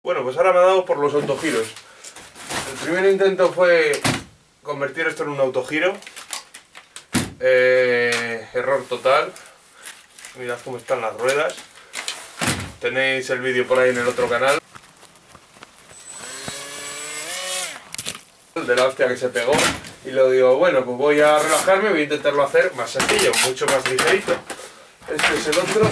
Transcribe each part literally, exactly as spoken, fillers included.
Bueno, pues ahora me ha dado por los autogiros. El primer intento fue convertir esto en un autogiro. Eh, error total. Mirad cómo están las ruedas. Tenéis el vídeo por ahí en el otro canal. De la hostia que se pegó. Y lo digo, bueno, pues voy a relajarme, voy a intentarlo hacer más sencillo, mucho más ligerito. Este es el otro.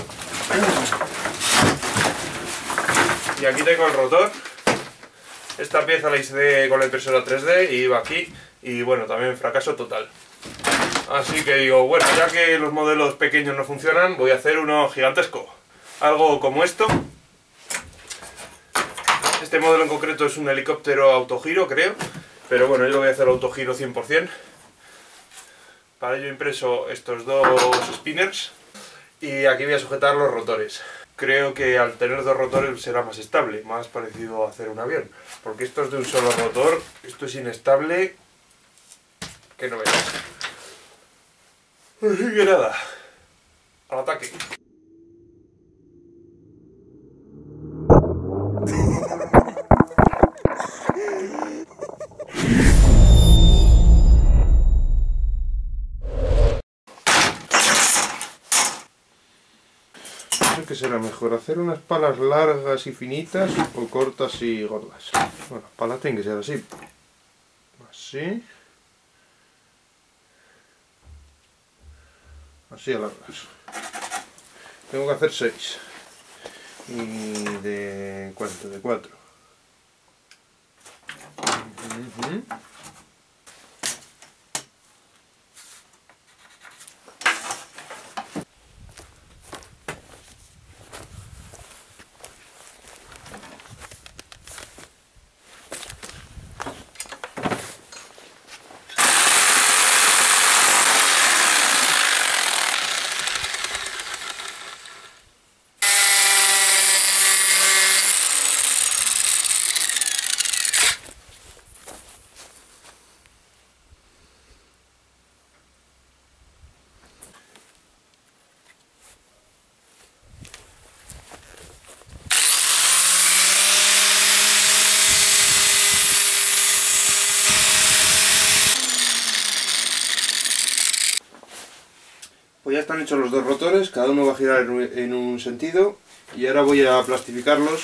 Y aquí tengo el rotor. Esta pieza la hice con la impresora tres D y iba aquí. Y bueno, también fracaso total. Así que digo, bueno, ya que los modelos pequeños no funcionan, voy a hacer uno gigantesco. Algo como esto. Este modelo en concreto es un helicóptero autogiro, creo. Pero bueno, yo lo voy a hacer autogiro cien por cien. Para ello he impreso estos dos spinners. Y aquí voy a sujetar los rotores. Creo que al tener dos rotores será más estable, más parecido a hacer un avión. Porque esto es de un solo rotor, esto es inestable, que no veas. Así que nada, al ataque. ¿Qué será mejor? ¿Hacer unas palas largas y finitas o cortas y gordas? Bueno, las palas tienen que ser así. Así. Así a largas. Tengo que hacer seis. ¿Y de cuánto? De cuatro. Uh-huh. Pues ya están hechos los dos rotores, cada uno va a girar en un sentido y ahora voy a plastificarlos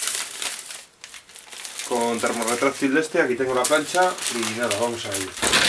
con termorretráctil de este. Aquí tengo la plancha y nada, vamos a ir.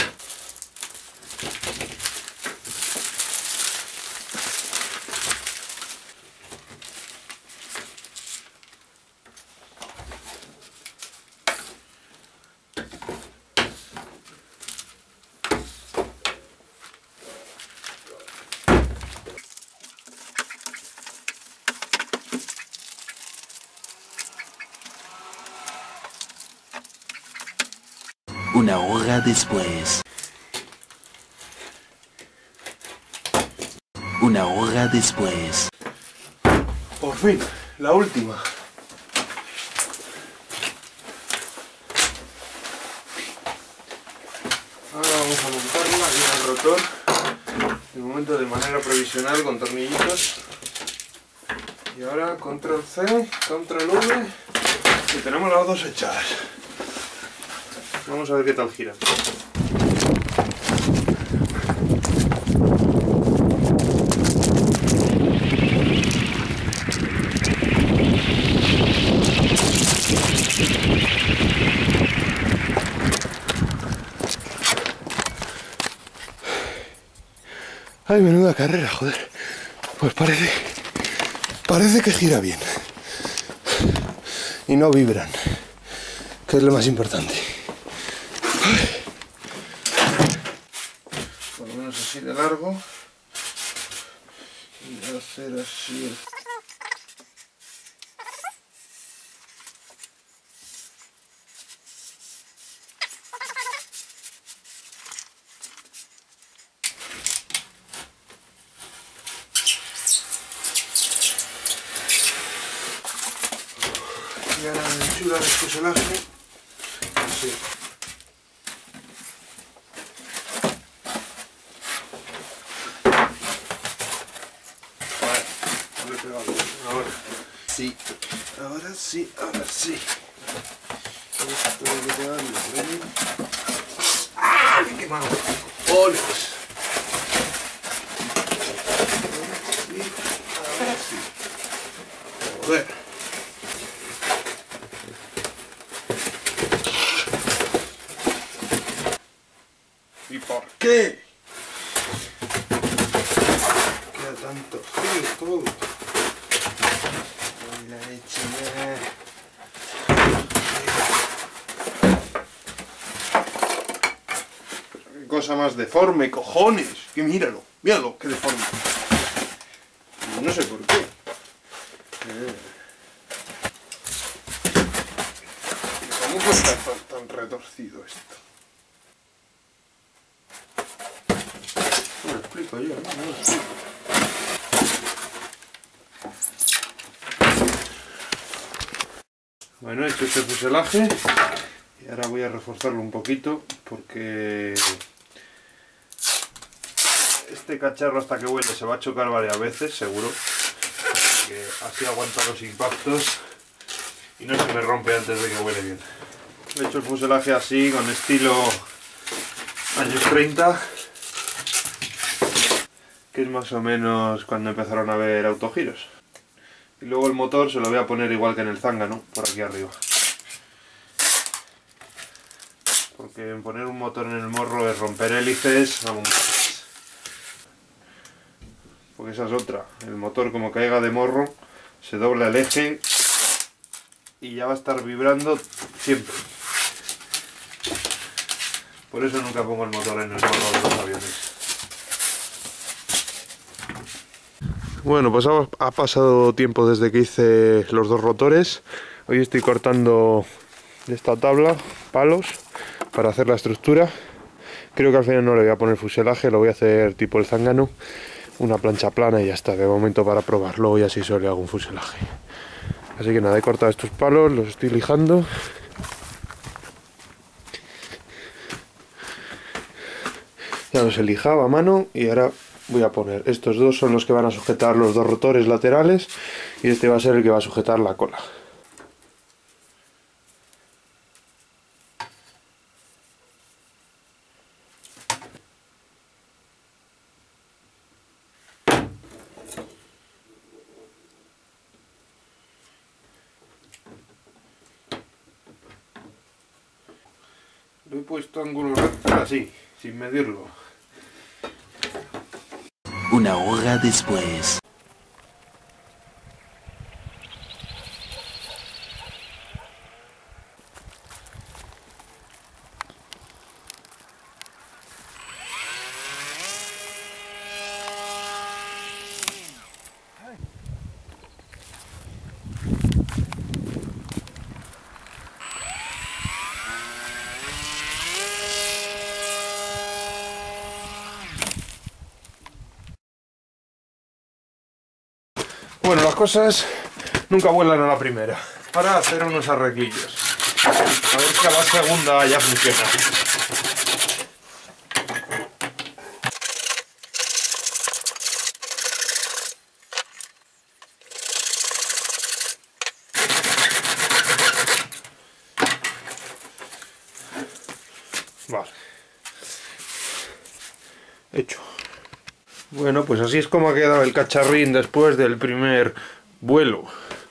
Una hora después. Una hora después. Por fin, la última. Ahora vamos a montarla aquí en el rotor. De momento de manera provisional con tornillitos. Y ahora control C, control V. Y tenemos las dos hechas. Vamos a ver qué tal gira. Ay, menuda carrera, joder. Pues parece... Parece que gira bien. Y no vibran, que es lo más importante. Por lo menos así de largo. Y hacer así el... Y ahora la anchura del fuselaje, así. Vale, no le he pegado. Ahora. sí, ahora sí, ahora sí. Esto hay que darle bien. ¡Ah! ¡Qué quemado! ¡Cojones! Ahora sí, ahora sí. Joder. ¿Y por qué? Queda tanto frío todo. La leche ya. Qué cosa más deforme, cojones. Que míralo, míralo, qué deforme. No sé por qué. Eh. ¿Cómo puede estar tan, tan retorcido esto? No lo explico yo, ¿no? No lo explico. Bueno, he hecho este fuselaje y ahora voy a reforzarlo un poquito porque este cacharro hasta que huele se va a chocar varias veces, seguro, porque así aguanta los impactos y no se me rompe antes de que huele bien. He hecho el fuselaje así, con estilo años treinta, que es más o menos cuando empezaron a haber autogiros. Y luego el motor se lo voy a poner igual que en el zángano, por aquí arriba. Porque en poner un motor en el morro es romper hélices, vamos. Porque esa es otra. El motor, como caiga de morro, se dobla el eje y ya va a estar vibrando siempre. Por eso nunca pongo el motor en el morro de los aviones. Bueno, pues ha, ha pasado tiempo desde que hice los dos rotores. Hoy estoy cortando de esta tabla palos para hacer la estructura. Creo que al final no le voy a poner fuselaje, lo voy a hacer tipo el zángano, una plancha plana y ya está, de momento para probar. Luego ya sí solo le hago un fuselaje. Así que nada, he cortado estos palos, los estoy lijando. Ya los he lijado a mano y ahora voy a poner, estos dos son los que van a sujetar los dos rotores laterales y este va a ser el que va a sujetar la cola. Lo he puesto ángulo recto así, sin medirlo. Una hora después. Bueno, las cosas nunca vuelan a la primera. Ahora hacer unos arreglillos. A ver si a la segunda ya funciona. Vale. Hecho. Bueno, pues así es como ha quedado el cacharrín después del primer vuelo.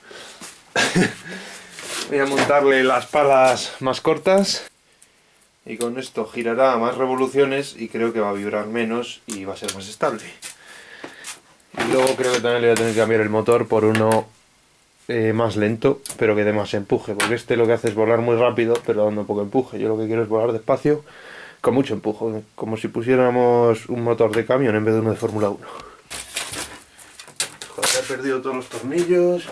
Voy a montarle las palas más cortas y con esto girará a más revoluciones y creo que va a vibrar menos y va a ser más estable. Y luego creo que también le voy a tener que cambiar el motor por uno eh, más lento, pero que dé más empuje, porque este lo que hace es volar muy rápido, pero dando poco empuje. Yo lo que quiero es volar despacio, con mucho empuje, como si pusiéramos un motor de camión en vez de uno de Fórmula uno. Joder, he perdido todos los tornillos.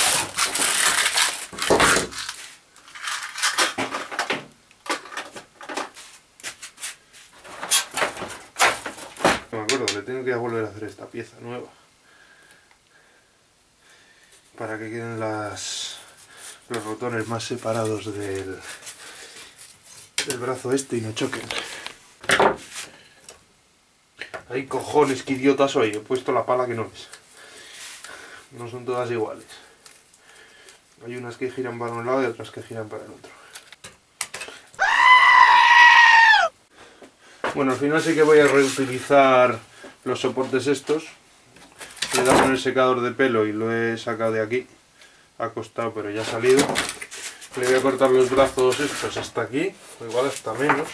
No me acuerdo, le tengo que volver a hacer esta pieza nueva para que queden las, los botones más separados del, del brazo este y no choquen. Ay, cojones, qué idiota soy, he puesto la pala que no es. No son todas iguales. Hay unas que giran para un lado y otras que giran para el otro. Bueno, al final sí que voy a reutilizar los soportes estos. Le he dado con el secador de pelo y lo he sacado de aquí. Ha costado, pero ya ha salido. Le voy a cortar los brazos estos hasta aquí, o igual hasta menos.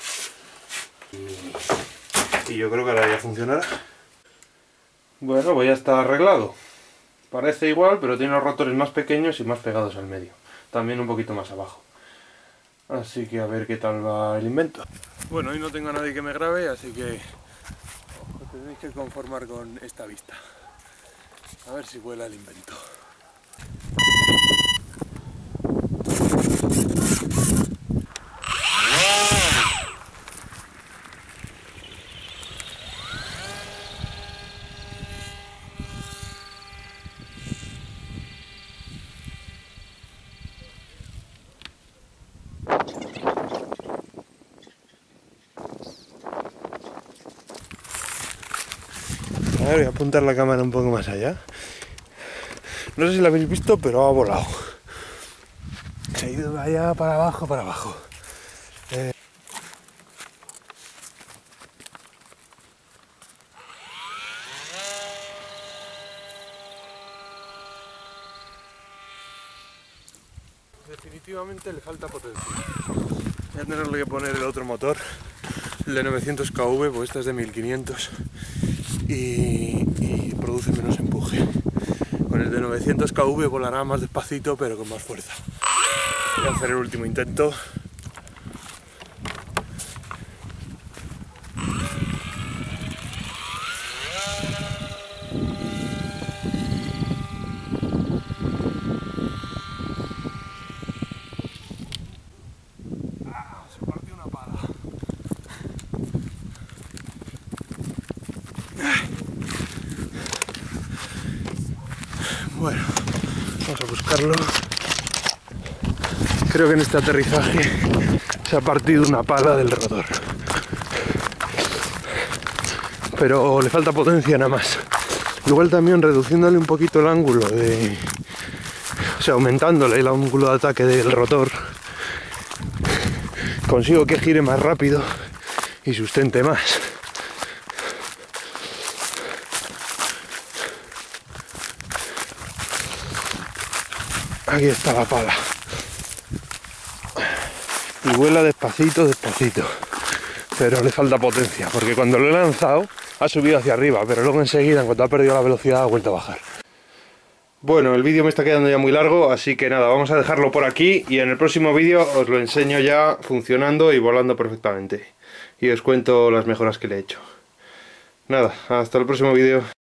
Y, y yo creo que ahora ya funcionará. Bueno, pues ya está arreglado. Parece igual, pero tiene los rotores más pequeños y más pegados al medio. También un poquito más abajo. Así que a ver qué tal va el invento. Bueno, hoy no tengo a nadie que me grabe, así que os tenéis que conformar con esta vista. A ver si vuela el invento. A ver, voy a apuntar la cámara un poco más allá. No sé si la habéis visto, pero ha volado. Se ha ido de allá para abajo, para abajo. Eh... Definitivamente le falta potencia. Voy a tenerle que poner el otro motor, el de novecientos K V, pues este es de mil quinientos y, y produce menos empuje. Con el de novecientos K V volará más despacito pero con más fuerza. Voy a hacer el último intento. Ah, se partió una pala. Bueno, vamos a buscarlo. Creo que en este aterrizaje se ha partido una pala del rotor. Pero le falta potencia nada más. Igual también reduciéndole un poquito el ángulo de... O sea, aumentándole el ángulo de ataque del rotor, consigo que gire más rápido y sustente más. Aquí está la pala. Y vuela despacito, despacito. Pero le falta potencia, porque cuando lo he lanzado ha subido hacia arriba, pero luego enseguida, en cuanto ha perdido la velocidad, ha vuelto a bajar. Bueno, el vídeo me está quedando ya muy largo, así que nada, vamos a dejarlo por aquí y en el próximo vídeo os lo enseño ya funcionando y volando perfectamente. Y os cuento las mejoras que le he hecho. Nada, hasta el próximo vídeo.